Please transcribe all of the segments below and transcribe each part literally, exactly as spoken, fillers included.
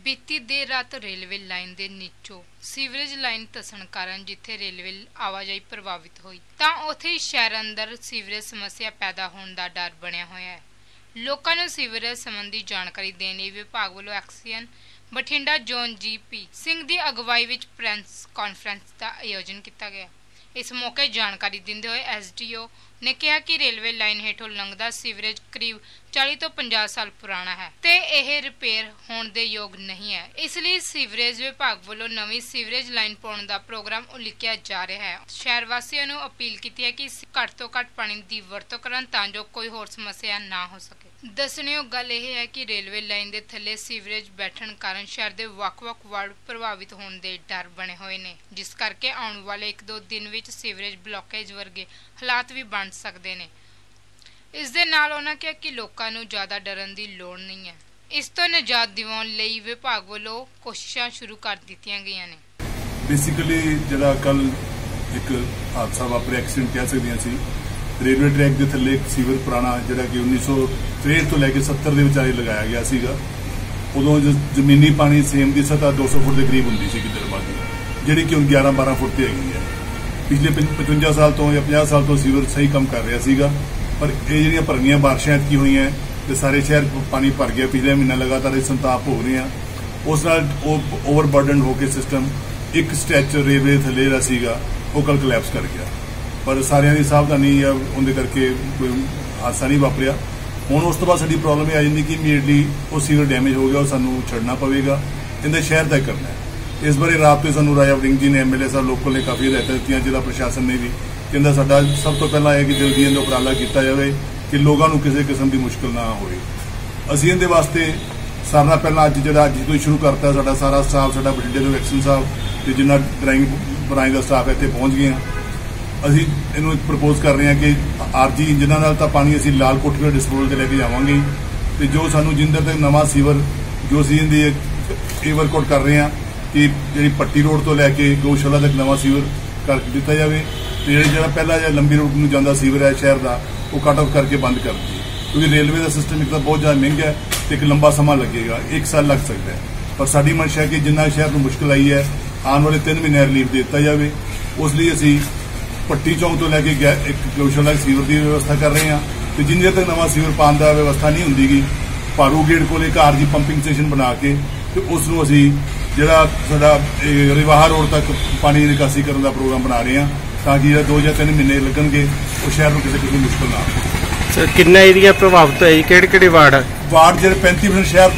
बीती देर रात railway line के नीचों सीवरेज लाइन धसन कारण जिथे रेलवे आवाजाही प्रभावित हुई तां उत्थे ही शहर अंदर सीवरेज समस्या पैदा होने का डर बनया होया है। लोकां नूं सीवरेज संबंधी जानकारी देने लई विभाग वालों XEN Bathinda zone G P Singh की अगवाई विच प्रेस कॉन्फ्रेंस का आयोजन किया गया। इस मौके जानकारी दिंदे हुए एस डी ओ ने कहा कि रेलवे लाइन हेठों लंघदा सीवरेज करीब चालीस तो पचास साल पुराना है ते यह रिपेयर होने दे योग नहीं है, इसलिए सीवरेज विभाग वालों नवी सीवरेज लाइन पाउण दा प्रोग्राम उलीकिया जा रहा है। शहर वासियों नूं अपील की है कि घट तो घट पानी की वरतों करन तां जो कोई होर समस्या ना हो सके। दसणयोग गल यह है कि रेलवे लाइन के थले सीवरेज बैठण कारण शहर के वख-वख वार्ड प्रभावित होने के डर बने हुए ने, जिस करके आने वाले एक दो दिन विच सीवरेज ब्लॉकेज वर्गे हालात भी बन सकते हैं। इस दे नाल उन्होंने कहा कि लोगों को ज्यादा डरन की लोड़ नहीं है। इस तो निजात दिवाउण लई विभाग वालों कोशिशां शुरू कर दित्तियां गईयां ने। बेसिकली जिहड़ा कल एक हादसा वापरिया, एक्सीडेंट कह सकते हैं, रेलवे ट्रैक के थले एक सीवर पुराना जिहड़ा कि उन्नीस सौ त्रेहठ तो लैके सत्तर के विचाले लगाया गया सीगा। उदों जमीनी पानी सेम की सतह दो सौ फुट के करीब होंदी सी दरबादी, जिहड़ी कि हुण ग्यारह बारह फुट ते हैगी है। पिछले पचवंजा साल तो या पचास साल तो सीवर सही काम कर रहा सीगा, पर ये जिहड़ियां भरवियां बारिशां ऐतकी हुई हैं तो सारे शहर पानी भर गया। पिछले महीना लगातार ये संताप हो रहे हैं, उस नाल ओवरबर्डन होकर सिस्टम एक स्ट्रैच रेलवे थले जिहड़ा सीगा वो कल कोलैप्स कर गया। पर सारिਆਂ ਦੀ सावधानी या उनके करके कोई हादसा नहीं वापरिया। हुण उस तो बाद साडी प्रॉब्लम आ जाती कि इमीडिएटली वो सीवर डैमेज हो गया और सानू छड्डना पवेगा, इहदा शहर तय करना है। इस बारे रात तो सानू राजा वड़िंग जी ने एम एल ए साहब लोकल ने काफ़ी हिदायतां दित्तियां, जिला प्रशासन ने भी कहंदा साडा सब तो पहला है कि जल्दी इहदा उपराला किया जाए कि लोगों को किसी किस्म की मुश्किल ना होए। असीं इहदे वास्ते सारे नाल पहला अज जिहड़ा अज तो शुरू करता साडा सारा स्टाफ, साडा बठिंडे तो एक्शन साहब ते जिन्ना ड्राइंग बनाई का स्टाफ इत्थे पहुंच गए हैं। असीं इहनूं प्रपोज कर रहे हैं कि आरजी इंजनां नाल तां पानी असीं लाल कोठी दे डिस्पोजल ते लैके जावांगे ते जो सानूं जिंदर तक नवां सीवर जो असीं इहदी ये वर्कआउट कर रहे हैं कि जिहड़ी पट्टी रोड तो लैके गौशाला तक नवां सीवर कर दिता जाए ते जिहड़ा जिहड़ा पहला जिहड़ा लंबी रोड नूं जांदा सीवर है शहर का वो कट ऑफ करके बंद कर दिए, क्योंकि रेलवे का सिस्टम एक तो बहुत ज़्यादा महंगा है तो एक लंबा समा लगेगा, एक साल लग सकता है। पर साडी मंशा है कि जिन्ना शहर को मुश्किल आई है आने वाले तीन महीने रिलीफ दे दिता जाए। उस लिए असीं पट्टी चौक तो लैके एक गौशाला सीवर की व्यवस्था कर रहे हैं तो जिन्ने तक नवा सीवर पाने का व्यवस्था नहीं होंगी भारू गेट को एक आरजी पंपिंग स्टेशन बना के तो उसनूं असीं जिहड़ा साडा रिवाहा रोड तक पानी निकासी करने का प्रोग्राम बना रहे हैं ताकि दो या तीन महीने लगणगे वो शहर को किसी किसी मुश्किल ना हो। सर कितना एरिया प्रभावित है, किहड़े किहड़े वार्ड वार्ड जिहड़े पैंती परसेंट शहर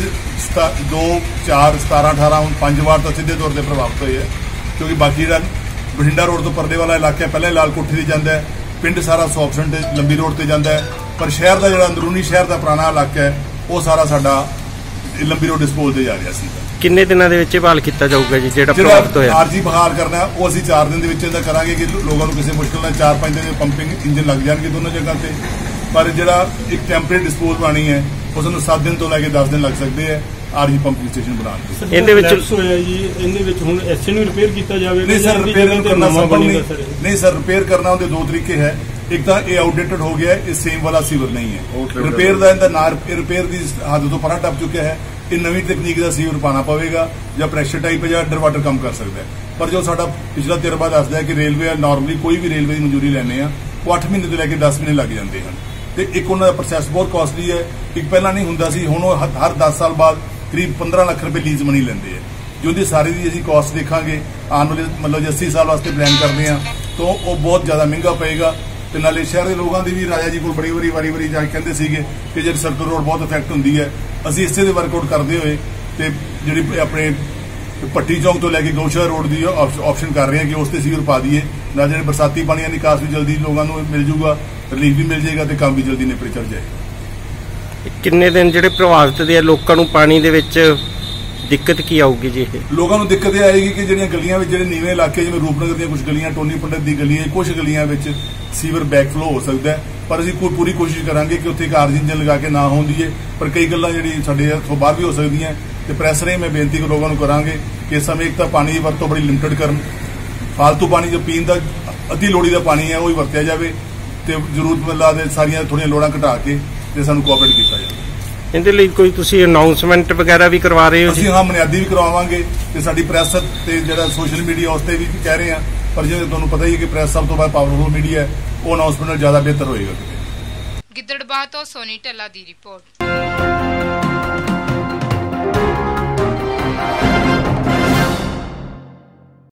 देरी दो चार सतारह अठारह पांच वार्ड तो सीधे तौर पर प्रभावित हुए है, क्योंकि बाकी जिहड़ा बठिंडा रोड तो परदे वाला इलाका पहले लाल कोठी से जाता है, पिंड सारा सौ परसेंट लंबी रोड से जाता है, पर शहर का जो अंदरूनी शहर का पुराना इलाका है वो सारा साडा लंबी रोड डिस्पोज से जा रहा सी। किन्ने दिनों के विच बहाल किया जाऊगा जी जिहड़ा प्रभावित होया? आरजी बहाल करना वो असीं चार दिन के करांगे कि लोगों को किसी मुश्किल ना चार पांच दिन पंपिंग इंजन लग जाएंगे दोनों जगह से, पर जिहड़ा एक टैंपरेरी डिस्पोज बनानी है उसनूं सात दिन तो लैके दस दिन लग सकते हैं आरजी पंपिंग स्टेशन बनाने। इहदे विच होया जी इहदे विच हुण एसए नूं रिपेयर कीता जावे? नहीं सर, रिपेयर करना संभव नहीं। नहीं सर, रिपेयर करना उहदे दो तरीके है, एक तो ये आउटडेटेड हो गया है, ये सेम वाला सीवर नहीं है। रिपेयर का इहदा ना रिपेयर की हद तो परा टप चुका है, ये नवी तकनीक का सीवर पाना पवेगा या प्रैशर टाइप या अंडर वाटर कम कर सकता है। पर जो साडा पिछला तजर्बा दसदा है कि रेलवे नॉर्मली कोई भी रेलवे की मंजूरी लैने वो अठ महीने तो लैके दस महीने लग जाते हैं तो एक उन्होंने प्रोसैस बहुत कॉस्टली है। एक पहला नहीं होंदा सी, हुण हर दस साल बाद करीब पंद्रह लाख रुपए लीज मनी लेंदे है, जो उनकी सारी की असीं कॉस्ट देखांगे आने वाले मतलब जो अस्सी साल वास्ते प्लान करते हैं तो वो बहुत ज्यादा महंगा पएगा। तो नाले शहर के लोगों की भी राजा जी को बड़ी वारी वारी वारी जाके कहते सीगे कि जो सर्कल रोड बहुत इफेक्ट होंगी है, असीं इसे दे वर्कआउट करते हुए तो जिहड़ी अपने पट्टी चौक तो लैके गौशाला रोड की ऑप्शन कर रहे हैं कि उस ते सीवर पा दिए ना, जो बरसाती पानी का निकास भी जल्दी लोगों को मिल जूगा, रिलीफ भी मिल जाएगा तो काम भी जल्दी निपट चढ़ जाएगा। किन्ने दिन जिहड़े प्रभावित दे लोकां नूं पानी दे विच दिक्कत की आऊगी जी? लोगों को दिक्कत यह आएगी कि जिहड़ियां गलियां विच जिहड़े नीवें इलाके जिवें रूपनगर दी कुछ गलियां, टोनी पंडित दी गलियां, कुछ गलियां विच सीवर बैकफ्लो हो सकता है, पर असीं कोई पूरी कोशिश करांगे कि उत्थे एक आरजी इंजन लगा के ना होण दीए। पर कई गल्लां जिहड़ी साडे हत्थों बाहर भी हो सकदियां ते प्रैस राहीं मैं बेनती लोगों को करांगे कि इस समय एक तो पानी की वरतों बड़ी लिमिटेड करन, फालतू पानी जो पीण दा अति लोड़ी दा पानी है वो ही वरतिया जाए तो जरूरत मतलब सारियां थोड़ियां लोड़ां घटा के ते सानूं कोऑपरेट कीता जाए। ਇਹਦੇ ਲਈ ਕੋਈ ਤੁਸੀਂ ਅਨਾਉਂਸਮੈਂਟ ਵਗੈਰਾ ਵੀ ਕਰਵਾ ਰਹੇ ਹੋ ਜੀ? ਅਸੀਂ ਹਾਂ ਬੁਨਿਆਦੀ ਵੀ ਕਰਵਾਵਾਂਗੇ ਤੇ ਸਾਡੀ ਪ੍ਰੈਸ ਤੇ ਜਿਹੜਾ ਸੋਸ਼ਲ ਮੀਡੀਆ ਉਸ ਤੇ ਵੀ ਕਹਿ ਰਹੇ ਆ, ਪਰ ਜਿਵੇਂ ਤੁਹਾਨੂੰ ਪਤਾ ਹੀ ਹੈ ਕਿ ਪ੍ਰੈਸ ਸਭ ਤੋਂ ਬਾਅਦ ਪਾਵਰਫੁਲ ਮੀਡੀਆ ਹੈ, ਉਹ ਅਨਾਉਂਸਮੈਂਟ ਜ਼ਿਆਦਾ ਬਿਹਤਰ ਹੋਏਗਾ। ਗਿੱਦੜਬਾਹ ਤੋਂ ਸੋਨੀ ਢੱਲਾ ਦੀ ਰਿਪੋਰਟ।